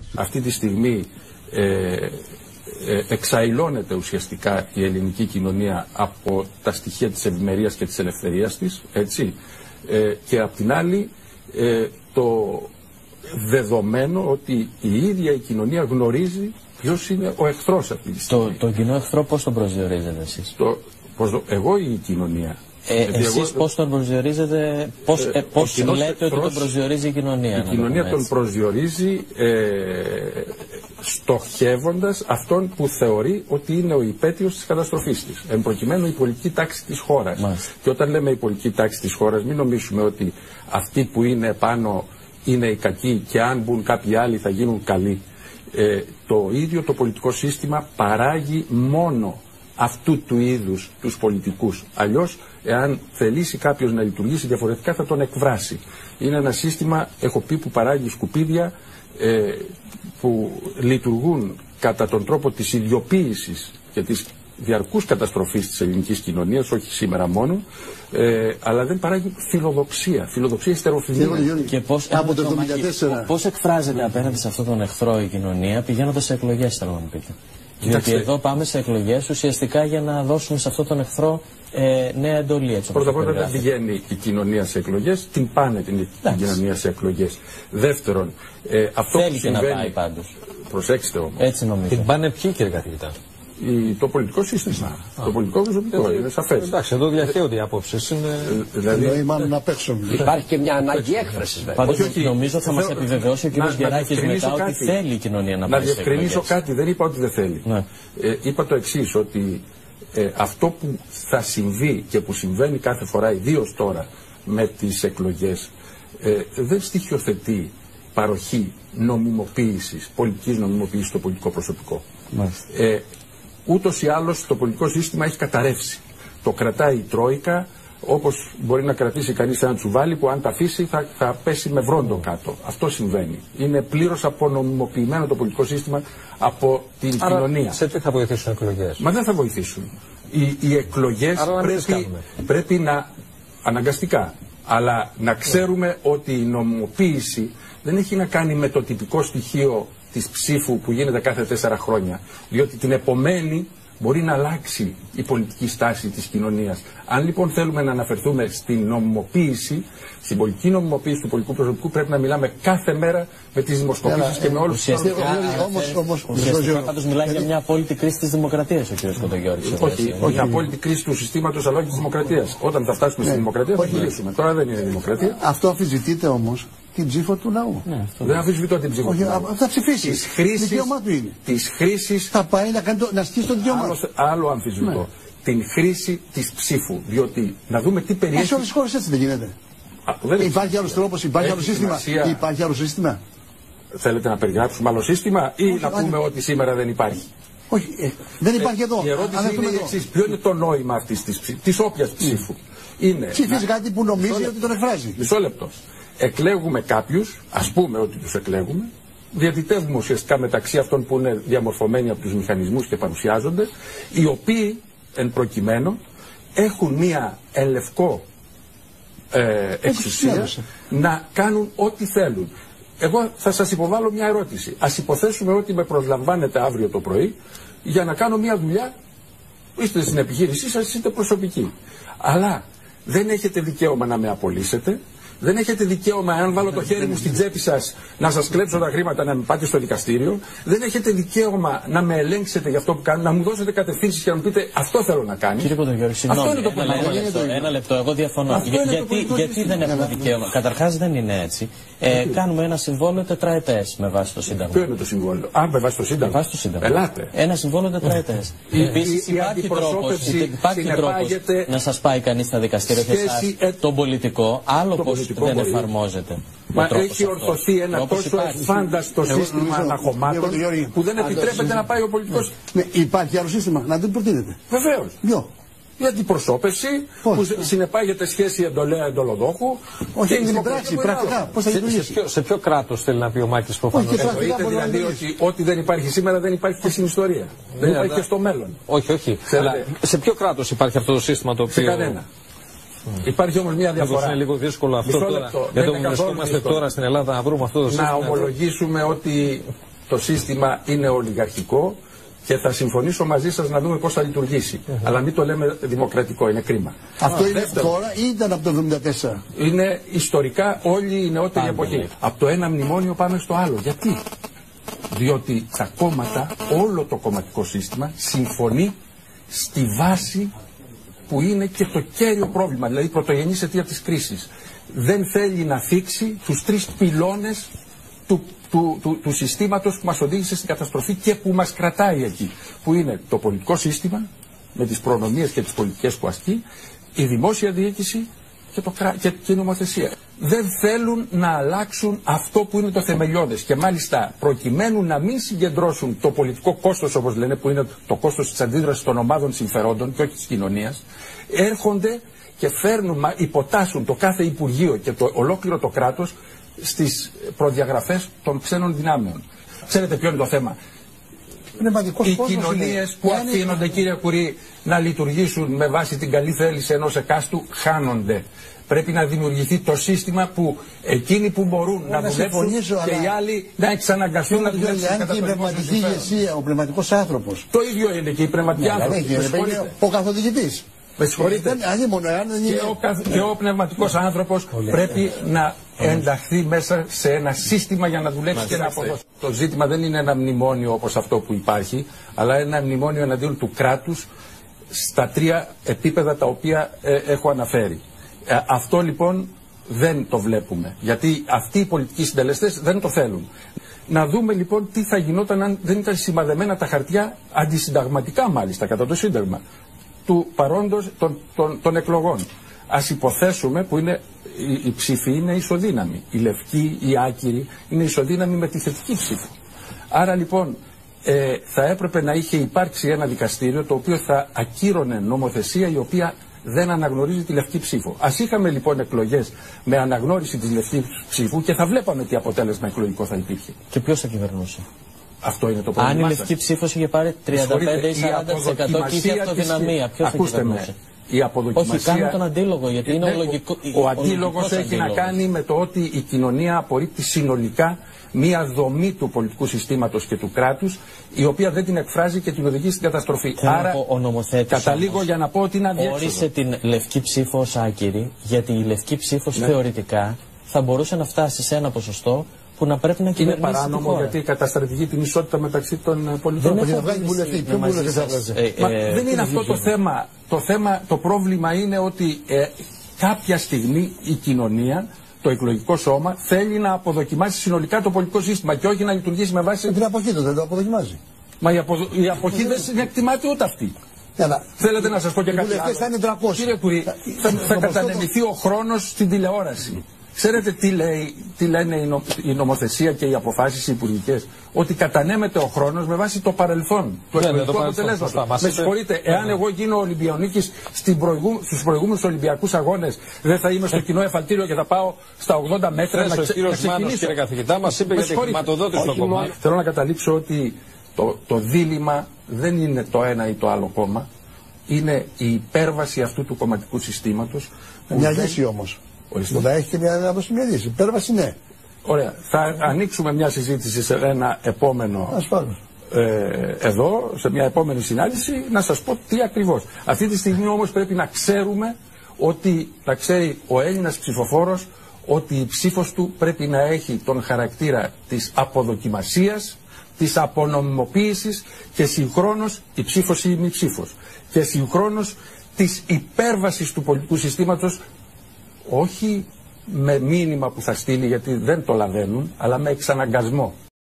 αυτή τη στιγμή εξαηλώνεται ουσιαστικά η ελληνική κοινωνία από τα στοιχεία της ευημερίας και της ελευθερίας της, έτσι, και απ' την άλλη το δεδομένο ότι η ίδια η κοινωνία γνωρίζει ποιος είναι ο εχθρός αυτή τη στιγμή. Το κοινό εχθρό πώς τον προσδιορίζετε εσείς? Εγώ ή η κοινωνία? Εσείς πώς τον προσδιορίζετε, πώς λέτε ότι τον προσδιορίζει η κοινωνία? Η κοινωνία τον προσδιορίζει στοχεύοντας αυτόν που θεωρεί ότι είναι ο υπέτειος της καταστροφής της. Εν προκειμένου η πολιτική τάξη της χώρας. Και όταν λέμε η πολιτική τάξη της χώρας, μην νομίζουμε ότι αυτοί που είναι πάνω είναι οι κακοί και αν μπουν κάποιοι άλλοι θα γίνουν καλοί. Το ίδιο το πολιτικό σύστημα παράγει μόνο αυτού του είδους τους πολιτικούς. Αλλιώς, εάν θελήσει κάποιος να λειτουργήσει διαφορετικά, θα τον εκβράσει. Είναι ένα σύστημα, έχω πει, που παράγει σκουπίδια που λειτουργούν κατά τον τρόπο της ιδιοποίησης και της διαρκούς καταστροφής της ελληνικής κοινωνίας, όχι σήμερα μόνο, αλλά δεν παράγει φιλοδοξία, ιστεροφιλία. Και πώς εκφράζεται απέναντι σε αυτόν τον εχθρό η κοινωνία πηγαίνοντας σε εκλογές, θέλω να μου πείτε? Διότι εδώ πάμε σε εκλογές ουσιαστικά για να δώσουμε σε αυτόν τον εχθρό νέα εντολή. Πρώτα απ' όλα δεν πηγαίνει η κοινωνία σε εκλογές, την πάνε την κοινωνία σε εκλογές. Δεύτερον, αυτό θέλει που συμβαίνει... και να πάει πάντως. Προσέξτε όμως. Έτσι νομίζω. Την πάνε ποιοι, κύριε καθηγητά? Το πολιτικό σύστημα. Το πολιτικό προσωπικό, είναι σαφές. Εντάξει, εδώ διαχέονται οι απόψεις. Δηλαδή, μάλλον να παίξουμε. Υπάρχει και μια ανάγκη έκφρασης. Πάντως νομίζω θα μας επιβεβαιώσει ο κ. Γεράκης μετά ότι θέλει η κοινωνία να πάει σε εκλογές. Να διευκρινίσω κάτι, δεν είπα ότι δεν θέλει. Είπα το εξής, ότι αυτό που θα συμβεί και που συμβαίνει κάθε φορά, ιδίως τώρα με τις εκλογές, δεν στοιχειοθετεί παροχή νομιμοποίησης, πολιτικής νομιμοποίησης στο πολιτικό προσωπικό. Ούτως ή άλλως το πολιτικό σύστημα έχει καταρρεύσει. Το κρατάει η Τρόικα, όπως μπορεί να κρατήσει κανείς ένα τσουβάλι που αν τα αφήσει θα πέσει με βρόντο κάτω. Αυτό συμβαίνει. Είναι πλήρως απονομιμοποιημένο το πολιτικό σύστημα από την κοινωνία. Σε τι θα βοηθήσουν οι εκλογές? Μα δεν θα βοηθήσουν. Οι εκλογές πρέπει να αναγκαστικά. Αλλά να ξέρουμε ότι η νομιμοποίηση δεν έχει να κάνει με το τυπικό στοιχείο της ψήφου που γίνεται κάθε 4 χρόνια. Διότι την επομένη μπορεί να αλλάξει η πολιτική στάση της κοινωνίας. Αν λοιπόν θέλουμε να αναφερθούμε στην νομιμοποίηση, στην πολιτική νομιμοποίηση του πολιτικού προσωπικού, πρέπει να μιλάμε κάθε μέρα με τις δημοσκοπήσεις και με όλους τους άλλους. Ουσιαστικά πάντως μιλάει για μια απόλυτη κρίση της δημοκρατίας ο κ. Κοντογιώρης. Όχι απόλυτη κρίση του συστήματος, αλλά όχι της δημοκρατίας. Όταν θα φτάσουμε στη δημοκρατία θα μιλήσουμε. Τώρα δεν είναι δημοκρατία. Αυτό αμφισβητείται όμως την ψήφο του λαού. Δεν αμφισβητώ την ψήφο του λαού. Θα ψηφίσει. Της χρήσης. Θα πάει να στήσει το δικαίωμά του. Άλλο αμφισβητώ. Την χρήση της ψήφου. Διότι να δούμε τι περιέχει. Σε όλες τις χώρες έτσι δεν γίνεται. Υπάρχει άλλος τρόπος, υπάρχει άλλο σύστημα. Υπάρχει άλλο σύστημα. Θέλετε να περιγράψουμε άλλο σύστημα ή να πούμε ότι σήμερα δεν υπάρχει? Όχι, δεν υπάρχει εδώ. Η ερώτηση είναι η εξής. Ποιο είναι το νόημα αυτής της όποιας ψήφου? Ψηφίζει κάτι που νομίζει ότι τον εκφράζει. Μισό λεπτό. Εκλέγουμε κάποιους, ας πούμε ότι τους εκλέγουμε, διατητεύουμε ουσιαστικά μεταξύ αυτών που είναι διαμορφωμένοι από τους μηχανισμούς και παρουσιάζονται, οι οποίοι εν προκειμένου έχουν μία εν λευκό εξουσία να κάνουν ό,τι θέλουν. Εγώ θα σας υποβάλω μια ερώτηση. Ας υποθέσουμε ότι με προσλαμβάνετε αύριο το πρωί για να κάνω μια δουλειά, είστε στην επιχείρησή σας, είστε προσωπικοί. Αλλά δεν έχετε δικαίωμα να με απολύσετε. Δεν έχετε δικαίωμα, αν βάλω το χέρι μου στην τσέπη σας, να σας κλέψω τα χρήματα, να με πάτε στο δικαστήριο. Δεν έχετε δικαίωμα να με ελέγξετε για αυτό που κάνω, να μου δώσετε κατευθύνσεις και να μου πείτε αυτό θέλω να κάνει. Κύριε Κοντογιώρη, συγγνώμη. Ένα λεπτό, εγώ διαφωνώ. Γιατί δεν έχουμε δικαίωμα? Καταρχάς δεν είναι έτσι. Κάνουμε ένα συμβόλαιο τετραετές με βάση το Σύνταγμα. Ποιο είναι το συμβόλαιο? Με βάση το Σύνταγμα. Ελάτε. Ένα συμβόλαιο τετραετές. Επίσης υπάρχει τρόπος να σας πάει κανείς στα δικαστήρια και τον πολιτικό. Άλλο πως δεν εφαρμόζεται. Μα έχει ορθωθεί ένα τόσο εφάνταστο σύστημα αναχωμάτων που δεν επιτρέπεται να πάει ο πολιτικός. Υπάρχει άλλο σύστημα, να την προτείνετε? Βεβαίως. Η αντιπροσώπευση που συνεπάγεται σχέση εντολέα-εντολοδόχου. Όχι, στην πράξη, πρακτικά. Πώς θα λειτουργήσει? Σε ποιο κράτος θέλει να πει ο Μάκης προφανώς? Εννοείται δηλαδή ότι ό,τι δεν υπάρχει σήμερα δεν υπάρχει και στην ιστορία. Δεν υπάρχει και στο μέλλον. Όχι. Σε ποιο κράτος υπάρχει αυτό το σύστημα το οποίο? Σε κανένα. Υπάρχει όμως μια διαφορά. Είναι λίγο δύσκολο αυτό τώρα. Γιατί βρισκόμαστε τώρα στην Ελλάδα να βρούμε αυτό το σύστημα. Να ομολογήσουμε ότι το σύστημα είναι ολιγαρχικό και θα συμφωνήσω μαζί σας να δούμε πώς θα λειτουργήσει. Αλλά μην το λέμε δημοκρατικό, είναι κρίμα. Αυτό είναι τώρα ή ήταν από το 1974? Είναι ιστορικά όλη η νεότερη εποχή. Από το ένα μνημόνιο πάμε στο άλλο. Γιατί? Διότι τα κόμματα, όλο το κομματικό σύστημα συμφωνεί στη βάση που είναι και το κέριο πρόβλημα, δηλαδή η πρωτογενής αιτία της κρίσης. Δεν θέλει να θίξει τους τρεις πυλώνες του συστήματος που μας οδήγησε στην καταστροφή και που μας κρατάει εκεί. Που είναι το πολιτικό σύστημα, με τις προνομίες και τις πολιτικές που ασκεί, η δημόσια διοίκηση και η νομοθεσία. Δεν θέλουν να αλλάξουν αυτό που είναι το θεμελιώδες. Και μάλιστα προκειμένου να μην συγκεντρώσουν το πολιτικό κόστος, όπως λένε, που είναι το κόστος της αντίδρασης των ομάδων συμφερόντων και όχι της κοινωνίας, έρχονται και υποτάσσουν το κάθε Υπουργείο και ολόκληρο το κράτος στις προδιαγραφές των ξένων δυνάμεων. Ξέρετε ποιο είναι το θέμα? Οι κοινωνίες που αφήνονται, κύριε Κουρί, να λειτουργήσουν με βάση την καλή θέληση ενός εκάστου χάνονται. Πρέπει να δημιουργηθεί το σύστημα που εκείνοι που μπορούν να δουλέψουν και οι άλλοι να εξαναγκαστούν να δουλέψουν. Αν και η πνευματική ηγεσία, ο πνευματικός άνθρωπος. Το ίδιο είναι και οι πνευματικοί άνθρωποι. Ο καθοδηγητής. Με συγχωρείτε. Και ο πνευματικός άνθρωπος πρέπει να ενταχθεί μέσα σε ένα σύστημα για να δουλέψει και να αποδώσει. Το ζήτημα δεν είναι ένα μνημόνιο όπως αυτό που υπάρχει, αλλά ένα μνημόνιο εναντίον του κράτους στα τρία επίπεδα τα οποία έχω αναφέρει. Αυτό λοιπόν δεν το βλέπουμε, γιατί αυτοί οι πολιτικοί συντελεστές δεν το θέλουν. Να δούμε λοιπόν τι θα γινόταν αν δεν ήταν σημαδεμένα τα χαρτιά, αντισυνταγματικά μάλιστα, κατά το Σύνταγμα του παρόντος των εκλογών. Ας υποθέσουμε που η ψήφη είναι ισοδύναμη. Η λευκή, η άκυρη είναι ισοδύναμη με τη θετική ψήφο. Άρα λοιπόν θα έπρεπε να είχε υπάρξει ένα δικαστήριο το οποίο θα ακύρωνε νομοθεσία η οποία δεν αναγνωρίζει τη λευκή ψήφο. Ας είχαμε λοιπόν εκλογές με αναγνώριση της λευκής ψήφου και θα βλέπαμε τι αποτέλεσμα εκλογικό θα υπήρχε. Και ποιος θα κυβερνούσε? Αυτό είναι το πρόβλημα. Αν η λευκή ψήφος είχε πάρει 35 ή 40% και είχε αυτοδυναμία, ποιος θα κυβερνούσε? Η αποδοκιμασία... Όχι, κάνω τον αντίλογο, γιατί είναι ο αντίλογος έχει να κάνει με το ότι η κοινωνία απορρίπτει συνολικά μία δομή του πολιτικού συστήματος και του κράτους, η οποία δεν την εκφράζει και την οδηγεί στην καταστροφή. Άρα, ο νομοθέτης καταλήγω για να πω ότι είναι αδιέξοδο. Όρισε την λευκή ψήφο ως άκυρη, γιατί η λευκή ψήφος θεωρητικά θα μπορούσε να φτάσει σε ένα ποσοστό που να πρέπει να κυβερνήσει. Είναι παράνομο γιατί καταστρατηγεί την ισότητα μεταξύ των πολιτών. Δεν είναι αυτό το θέμα. Το πρόβλημα είναι ότι κάποια στιγμή η κοινωνία, το εκλογικό σώμα, θέλει να αποδοκιμάσει συνολικά το πολιτικό σύστημα και όχι να λειτουργήσει με βάση. Την αποχή του δεν το αποδοκιμάζει. Μα η αποχή δεν εκτιμάται ούτε αυτή. Θέλετε να σας πω και κάτι άλλο? Κύριε Κουρί, θα κατανεμηθεί ο χρόνος στην τηλεόραση. Ξέρετε τι λένε η νομοθεσία και οι αποφάσεις υπουργικές? Ότι κατανέμεται ο χρόνος με βάση το παρελθόν του εκλογικού αποτελέσματος. Με συγχωρείτε, εάν εγώ γίνω Ολυμπιονίκης στους προηγούμενους Ολυμπιακούς Αγώνες, δεν θα είμαι στο κοινό εφαλτήριο και θα πάω στα 80 μέτρα να ξεκινήσω? Κύριε καθηγητά, μας είπε για τη χρηματοδότηση των κομμάτων. Θέλω να καταλήξω ότι το δίλημμα δεν είναι το ένα ή το άλλο κόμμα. Είναι η υπέρβαση αυτού του κομματικού συστήματος. Μια λύση όμως. Θα έχει και μια λύση. Υπέρβαση, ναι. Ωραία. Θα ανοίξουμε μια συζήτηση σε ένα επόμενο. Εδώ, σε μια επόμενη συνάντηση, να σας πω τι ακριβώς. Αυτή τη στιγμή όμως πρέπει να ξέρουμε ότι, να ξέρει ο Έλληνας ψηφοφόρος, ότι η ψήφος του πρέπει να έχει τον χαρακτήρα της αποδοκιμασίας, της απονομιμοποίησης και συγχρόνως η ψήφος ή η μη ψήφος. Και συγχρόνως της υπέρβασης του πολιτικού συστήματος, όχι με μήνυμα που θα στείλει γιατί δεν το λαβαίνουν, αλλά με εξαναγκασμό.